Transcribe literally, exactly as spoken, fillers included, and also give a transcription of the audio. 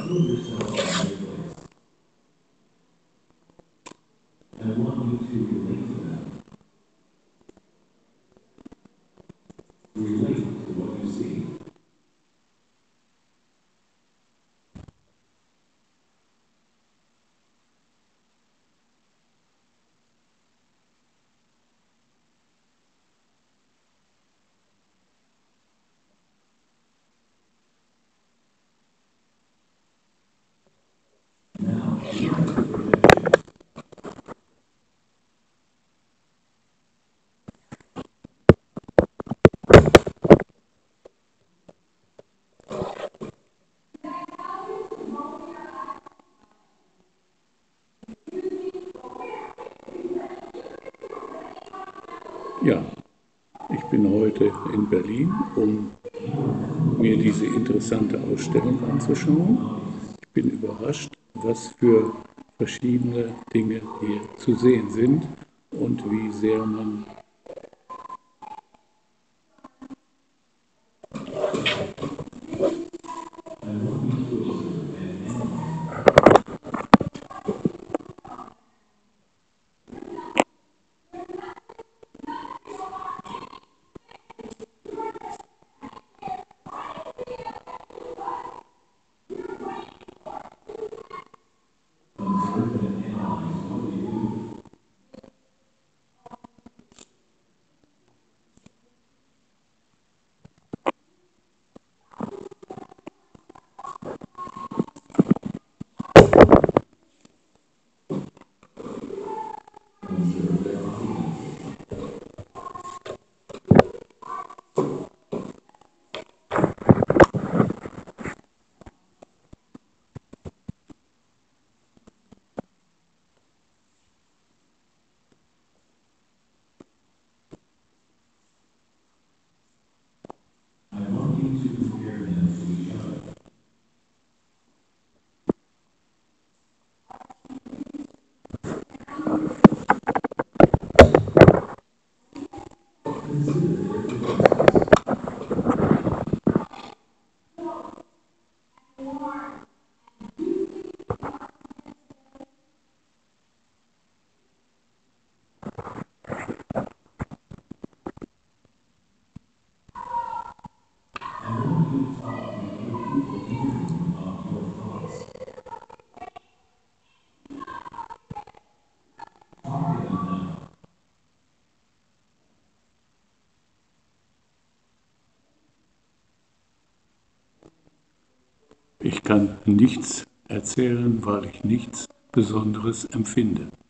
Ja, ich bin heute in Berlin, um mir diese interessante Ausstellung anzuschauen. Ich bin überrascht, was für verschiedene Dinge hier zu sehen sind und wie sehr man Ich kann nichts erzählen, weil ich nichts Besonderes empfinde.